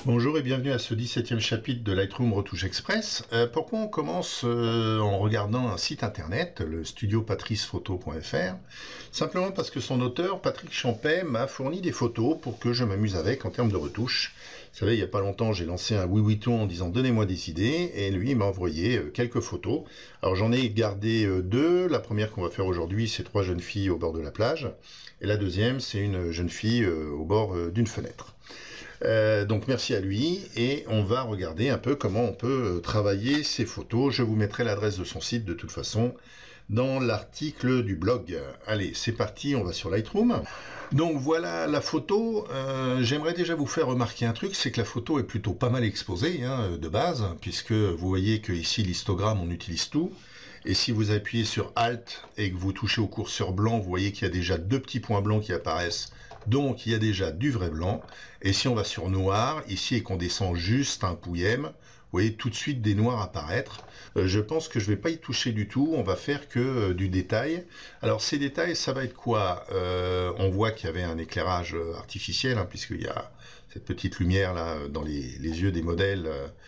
Bonjour et bienvenue à ce 17e chapitre de Lightroom Retouche Express. Pourquoi on commence en regardant un site internet, le studiopatricephoto.fr? Simplement parce que son auteur, Patrick Champet, m'a fourni des photos pour que je m'amuse avec en termes de retouche. Vous savez, il n'y a pas longtemps, j'ai lancé un Oui Oui Ton en disant donnez-moi des idées, et lui il m'a envoyé quelques photos. Alors j'en ai gardé deux. La première qu'on va faire aujourd'hui, c'est 3 jeunes filles au bord de la plage, et la deuxième, c'est une jeune fille au bord d'une fenêtre. Donc merci à lui, et on va regarder un peu comment on peut travailler ces photos. Je vous mettrai l'adresse de son site de toute façon dans l'article du blog. Allez, c'est parti, on va sur Lightroom. Donc voilà la photo. J'aimerais déjà vous faire remarquer un truc, c'est que la photo est plutôt pas mal exposée de base, puisque vous voyez que ici l'histogramme on utilise tout. Et si vous appuyez sur Alt et que vous touchez au curseur blanc, vous voyez qu'il y a déjà 2 petits points blancs qui apparaissent. Donc il y a déjà du vrai blanc. Et si on va sur noir, ici, et qu'on descend juste un pouillème, vous voyez tout de suite des noirs apparaître. Je pense que je vais pas y toucher du tout, on va faire que du détail. Alors ces détails, ça va être quoi? On voit qu'il y avait un éclairage artificiel, puisqu'il y a cette petite lumière là dans les yeux des modèles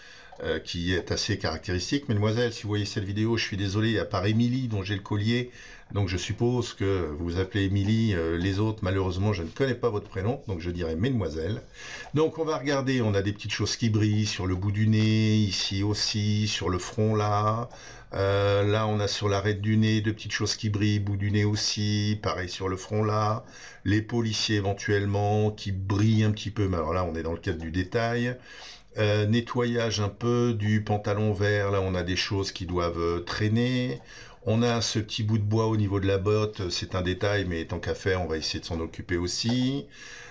qui est assez caractéristique. Mesdemoiselles, si vous voyez cette vidéo, je suis désolé, à part Émilie dont j'ai le collier, donc je suppose que vous vous appelez Émilie, les autres malheureusement je ne connais pas votre prénom, donc je dirais mesdemoiselles. Donc on va regarder, on a des petites choses qui brillent sur le bout du nez, ici aussi, sur le front là, là on a sur l'arête du nez 2 petites choses qui brillent, bout du nez aussi, pareil sur le front là, l'épaule ici éventuellement qui brille un petit peu, mais alors là on est dans le cadre du détail. Nettoyage un peu du pantalon vert, là on a des choses qui doivent traîner. On a ce petit bout de bois au niveau de la botte, c'est un détail, mais tant qu'à faire, on va essayer de s'en occuper aussi.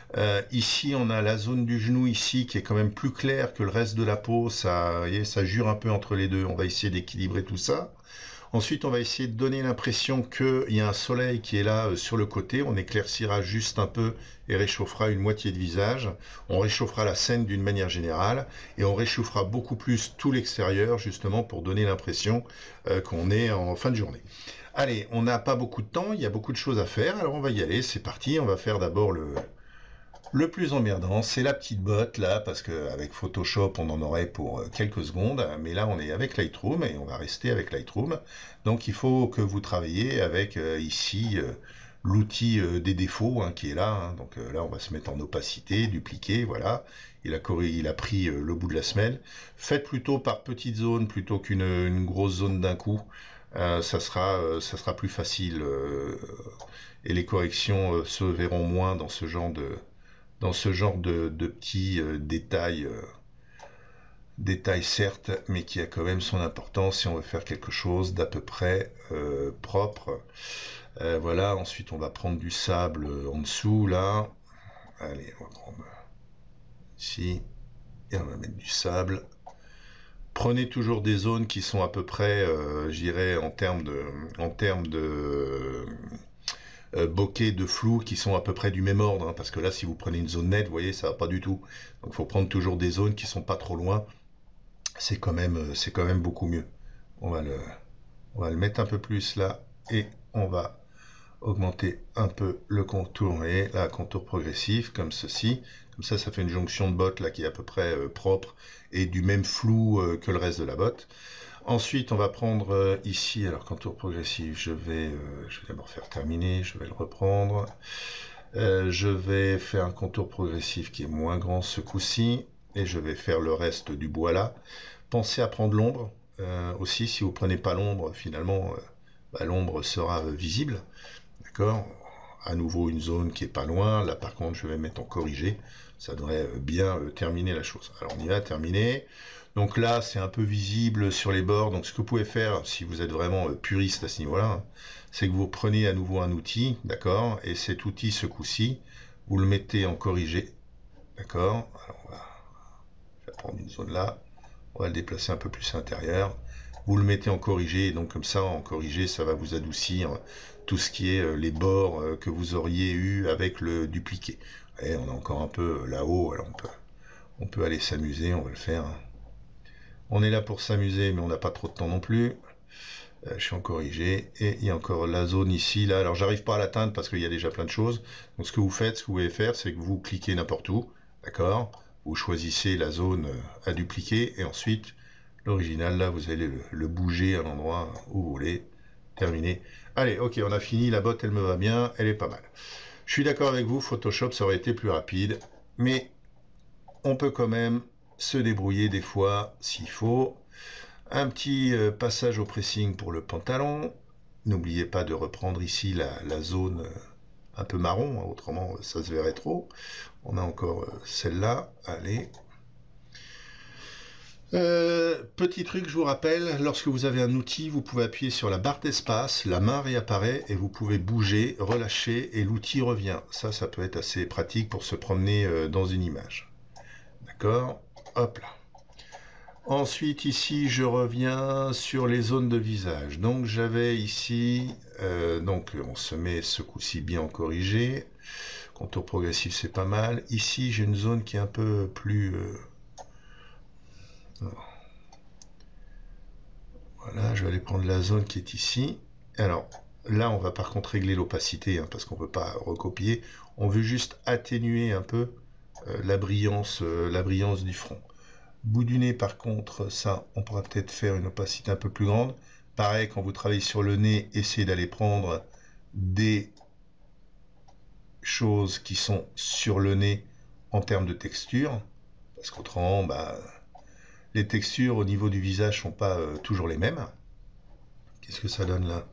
Ici, on a la zone du genou ici qui est quand même plus claire que le reste de la peau. Ça, vous voyez, ça jure un peu entre les deux. On va essayer d'équilibrer tout ça. Ensuite, on va essayer de donner l'impression qu'il y a un soleil qui est là sur le côté. On éclaircira juste un peu et réchauffera une moitié de visage. On réchauffera la scène d'une manière générale et on réchauffera beaucoup plus tout l'extérieur justement pour donner l'impression qu'on est en fin de journée. Allez, on n'a pas beaucoup de temps, il y a beaucoup de choses à faire. Alors on va y aller, c'est parti. On va faire d'abord le plus emmerdant, c'est la petite botte là, parce qu'avec Photoshop on en aurait pour quelques secondes, mais là on est avec Lightroom et on va rester avec Lightroom. Donc il faut que vous travailliez avec ici l'outil des défauts qui est là. Donc là on va se mettre en opacité, dupliquer, voilà. Il a pris le bout de la semelle. Faites plutôt par petites zones plutôt qu'une grosse zone d'un coup. Ça sera plus facile et les corrections se verront moins dans ce genre de petits détails certes, mais qui a quand même son importance si on veut faire quelque chose d'à peu près propre. Voilà, ensuite on va prendre du sable en dessous là. Allez, on va prendre ici et on va mettre du sable. Prenez toujours des zones qui sont à peu près, j'irais en termes de bokeh, de flou, qui sont à peu près du même ordre, parce que là si vous prenez une zone nette, vous voyez, ça va pas du tout. Donc il faut prendre toujours des zones qui sont pas trop loin. C'est quand même beaucoup mieux. On va le mettre un peu plus là et on va augmenter un peu le contour, et là, contour progressif comme ceci. Comme ça fait une jonction de botte là qui est à peu près propre et du même flou que le reste de la botte. Ensuite, on va prendre ici, alors contour progressif, je vais d'abord faire terminer, je vais le reprendre. Je vais faire un contour progressif qui est moins grand ce coup-ci, et je vais faire le reste du bois là. Pensez à prendre l'ombre aussi, si vous prenez pas l'ombre, finalement, l'ombre sera visible, d'accord? À nouveau une zone qui est pas loin, là par contre je vais mettre en corrigé, ça devrait bien terminer la chose. Alors on y va, terminer. Donc là, c'est un peu visible sur les bords. Donc ce que vous pouvez faire, si vous êtes vraiment puriste à ce niveau-là, c'est que vous prenez à nouveau un outil, d'accord? Et cet outil, ce coup-ci, vous le mettez en corrigé, d'accord? Alors je vais prendre une zone là, on va le déplacer un peu plus à l'intérieur. Vous le mettez en corrigé, et donc comme ça, en corrigé, ça va vous adoucir tout ce qui est les bords que vous auriez eu avec le dupliqué. Et on a encore un peu là-haut, alors on peut aller s'amuser, on va le faire. On est là pour s'amuser, mais on n'a pas trop de temps non plus. Je suis en corrigé, et il y a encore la zone ici, là. Alors j'arrive pas à l'atteindre parce qu'il y a déjà plein de choses. Donc ce que vous faites, ce que vous pouvez faire, c'est que vous cliquez n'importe où, d'accord? vous choisissez la zone à dupliquer et ensuite l'original, là, vous allez le bouger à l'endroit où vous voulez. Terminé. Allez, ok, on a fini. La botte, elle me va bien. Elle est pas mal. Je suis d'accord avec vous, Photoshop, ça aurait été plus rapide. Mais on peut quand même se débrouiller des fois s'il faut. Un petit passage au pressing pour le pantalon. N'oubliez pas de reprendre ici la zone un peu marron, hein, autrement ça se verrait trop. On a encore celle-là. Allez. Petit truc, je vous rappelle, lorsque vous avez un outil, vous pouvez appuyer sur la barre d'espace, la main réapparaît et vous pouvez bouger, relâcher et l'outil revient. Ça peut être assez pratique pour se promener dans une image. D'accord? Hop là. Ensuite, ici, je reviens sur les zones de visage. Donc, j'avais ici, donc on se met ce coup-ci bien corrigé. Contour progressif, c'est pas mal. Ici, j'ai une zone qui est un peu plus... Voilà, je vais aller prendre la zone qui est ici. Alors, là, on va par contre régler l'opacité, hein, parce qu'on ne peut pas recopier. On veut juste atténuer un peu la brillance du front. Bout du nez, par contre, ça, on pourra peut-être faire une opacité un peu plus grande. Pareil, quand vous travaillez sur le nez, essayez d'aller prendre des choses qui sont sur le nez en termes de texture. Parce qu'autrement, bah, les textures au niveau du visage ne sont pas toujours les mêmes. Qu'est-ce que ça donne là?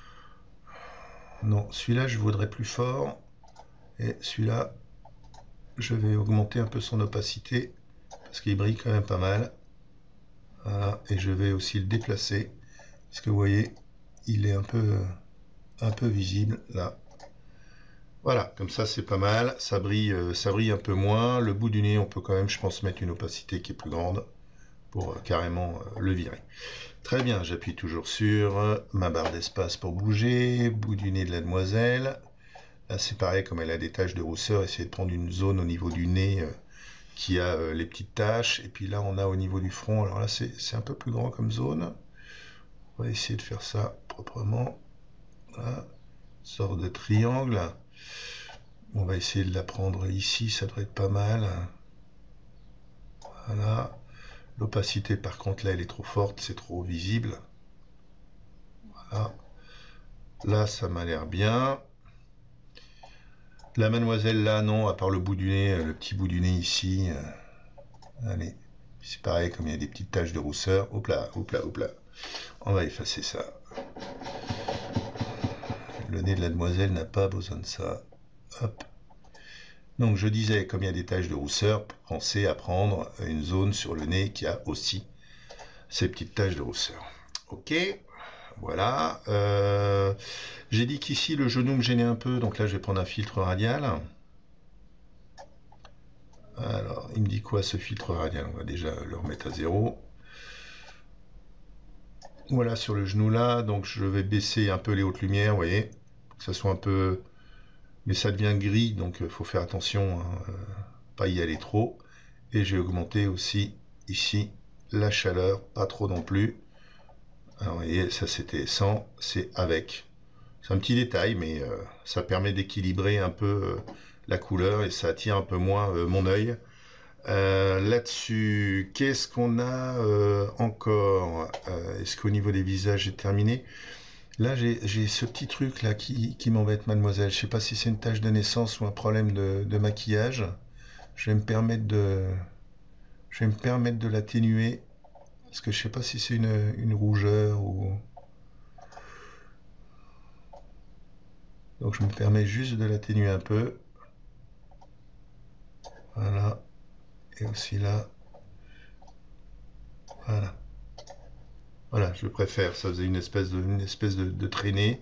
Non, celui-là, je voudrais plus fort. Et celui-là, je vais augmenter un peu son opacité. Parce qu'il brille quand même pas mal. Voilà. Et je vais aussi le déplacer. Parce que vous voyez, il est un peu visible là. Voilà, comme ça c'est pas mal. Ça brille un peu moins. Le bout du nez, on peut quand même, je pense, mettre une opacité qui est plus grande pour carrément le virer. Très bien, j'appuie toujours sur ma barre d'espace pour bouger. Bout du nez de la demoiselle. Là c'est pareil, comme elle a des taches de rousseur, essayez de prendre une zone au niveau du nez qui a les petites taches. Et puis là on a au niveau du front, alors là c'est un peu plus grand comme zone. On va essayer de faire ça proprement. Voilà. Sorte de triangle. On va essayer de la prendre ici, ça devrait être pas mal. Voilà. L'opacité par contre là elle est trop forte, c'est trop visible. Voilà. Là ça m'a l'air bien. La mademoiselle là non, à part le bout du nez, le petit bout du nez ici. Allez, c'est pareil, comme il y a des petites taches de rousseur. Hop là, hop là, hop là. On va effacer ça. Le nez de la demoiselle n'a pas besoin de ça. Hop. Donc je disais, comme il y a des taches de rousseur, pensez à prendre une zone sur le nez qui a aussi ces petites taches de rousseur. Ok, voilà. J'ai dit qu'ici le genou me gênait un peu, donc là je vais prendre un filtre radial. Alors, il me dit quoi ce filtre radial? On va déjà le remettre à 0. Voilà, sur le genou là, donc je vais baisser un peu les hautes lumières, vous voyez, que ça soit un peu... Mais ça devient gris, donc il faut faire attention, hein, pas y aller trop. Et j'ai augmenté aussi ici la chaleur, pas trop non plus. Alors vous voyez, ça c'était sans, c'est avec. C'est un petit détail, mais ça permet d'équilibrer un peu la couleur et ça attire un peu moins mon œil. Là-dessus, qu'est-ce qu'on a encore? Est-ce qu'au niveau des visages, j'ai terminé? Là, j'ai ce petit truc là qui m'embête, mademoiselle. Je sais pas si c'est une tache de naissance ou un problème de maquillage. Je vais me permettre de l'atténuer. Parce que je sais pas si c'est une rougeur ou... Donc je me permets juste de l'atténuer un peu. Voilà. Et aussi là. Voilà. Voilà, je préfère. Ça faisait une espèce de traînée.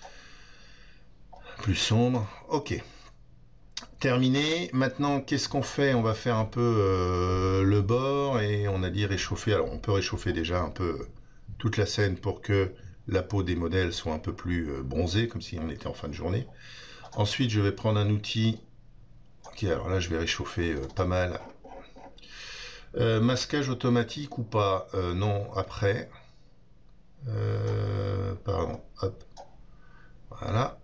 Plus sombre. Ok. Terminé. Maintenant, qu'est-ce qu'on fait? On va faire un peu le bord et on a dit réchauffer. Alors, on peut réchauffer déjà un peu toute la scène pour que la peau des modèles soit un peu plus bronzée, comme si on était en fin de journée. Ensuite, je vais prendre un outil. Ok, alors là, je vais réchauffer pas mal. Masquage automatique ou pas? Non, après. Pardon, hop. Voilà.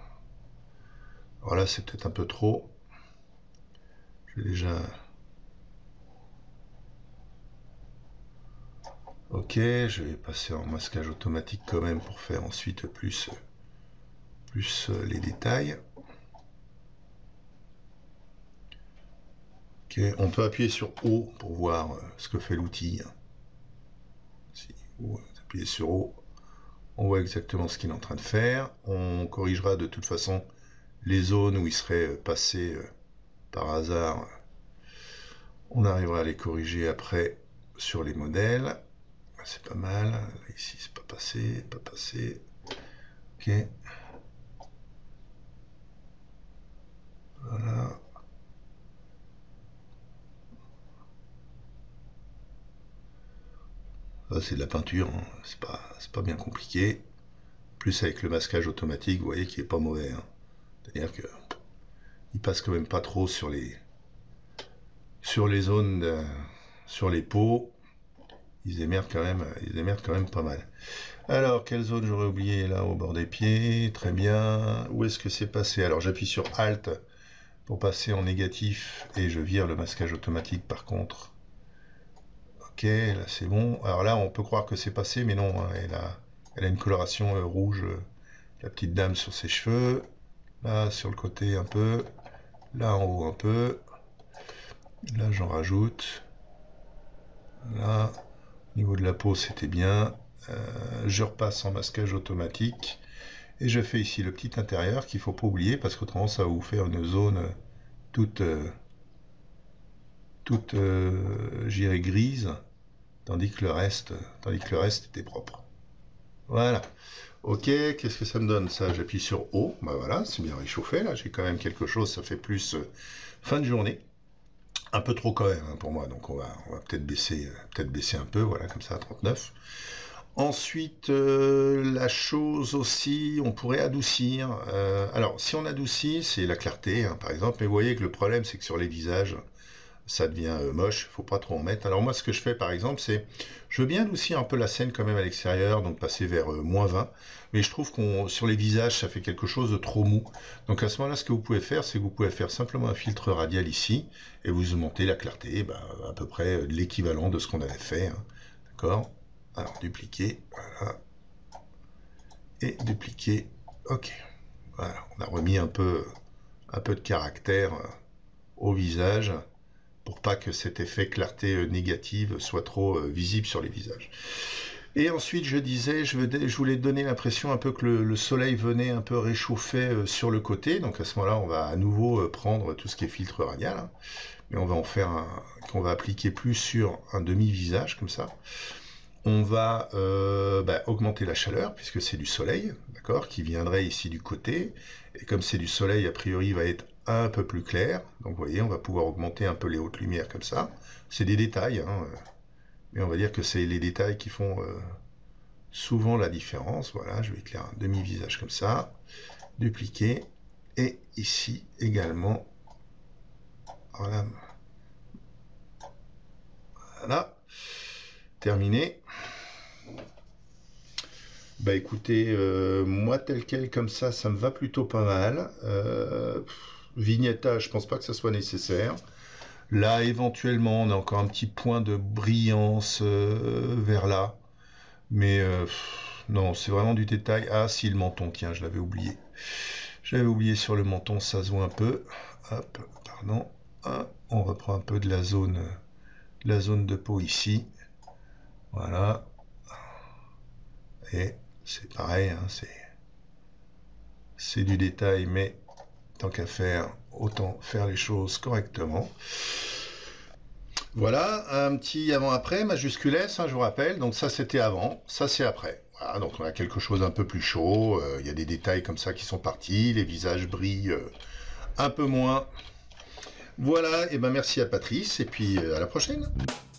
Alors là, c'est peut-être un peu trop. Je vais déjà Ok, je vais passer en masquage automatique quand même pour faire ensuite plus les détails. Ok, on peut appuyer sur O pour voir ce que fait l'outil. Si vous appuyez sur O, on voit exactement ce qu'il est en train de faire. On corrigera de toute façon les zones où il serait passé par hasard. On arrivera à les corriger après sur les modèles. C'est pas mal. Ici, c'est pas passé, pas passé. Ok. Voilà. Ça, c'est de la peinture, hein. C'est pas bien compliqué. Plus avec le masquage automatique, vous voyez qu'il est pas mauvais, hein. C'est-à-dire que il passe quand même pas trop sur les zones, sur les pots. Ils émerdent quand même pas mal. Alors, quelle zone j'aurais oublié là au bord des pieds? Très bien. Où est-ce que c'est passé? Alors, j'appuie sur Alt pour passer en négatif et je vire le masquage automatique par contre. Ok, là c'est bon. Alors là, on peut croire que c'est passé, mais non, hein, elle a une coloration rouge, la petite dame sur ses cheveux. Là, sur le côté un peu. Là, en haut un peu. Là, j'en rajoute. Là, au niveau de la peau, c'était bien. Je repasse en masquage automatique. Et je fais ici le petit intérieur qu'il ne faut pas oublier, parce qu'autrement, ça va vous faire une zone toute j'irais grise, tandis que le reste était propre. Voilà. Ok, qu'est-ce que ça me donne ça? J'appuie sur O, bah voilà, c'est bien réchauffé là, j'ai quand même quelque chose, ça fait plus fin de journée. Un peu trop quand même hein, pour moi, donc on va peut-être baisser un peu, voilà, comme ça à 39. Ensuite, la chose aussi, on pourrait adoucir. Alors, si on adoucit, c'est la clarté, hein, par exemple, mais vous voyez que le problème, c'est que sur les visages, ça devient moche, faut pas trop en mettre. Alors moi, ce que je fais, par exemple, c'est, je veux bien adoucir un peu la scène quand même à l'extérieur, donc passer vers moins 20, mais je trouve qu'on sur les visages, ça fait quelque chose de trop mou. Donc à ce moment-là, ce que vous pouvez faire, c'est que vous pouvez faire simplement un filtre radial ici, et vous montez la clarté, à peu près l'équivalent de ce qu'on avait fait, hein. D'accord? Alors, dupliquer, voilà, et dupliquer, ok. Voilà, on a remis un peu de caractère au visage, pour pas que cet effet clarté négative soit trop visible sur les visages. Et ensuite, je disais, je voulais donner l'impression un peu que le soleil venait un peu réchauffer sur le côté. Donc à ce moment-là, on va à nouveau prendre tout ce qui est filtre radial, hein, mais on va en faire qu'on va appliquer plus sur un demi-visage comme ça. On va augmenter la chaleur puisque c'est du soleil, d'accord, qui viendrait ici du côté. Et comme c'est du soleil, a priori, il va être un peu plus clair. Donc vous voyez, on va pouvoir augmenter un peu les hautes lumières comme ça. C'est des détails, hein, mais on va dire que c'est les détails qui font souvent la différence. Voilà, je vais éclairer un demi-visage comme ça, dupliquer, et ici également, voilà, voilà, terminé. Bah écoutez, moi tel quel comme ça me va plutôt pas mal. Vignettage, je pense pas que ça soit nécessaire. Là, éventuellement, on a encore un petit point de brillance vers là. Mais non, c'est vraiment du détail. Ah si, le menton, tiens, je l'avais oublié. J'avais oublié sur le menton, ça se voit un peu. Hop, pardon. On reprend un peu de la zone de peau ici. Voilà. Et c'est pareil, hein, c'est du détail, mais tant qu'à faire, autant faire les choses correctement. Voilà, un petit avant-après, majuscule S, hein, je vous rappelle. Donc ça, c'était avant, ça, c'est après. Voilà, donc on a quelque chose un peu plus chaud. Il y a des détails comme ça qui sont partis. Les visages brillent un peu moins. Voilà, et ben merci à Patrice, et puis à la prochaine.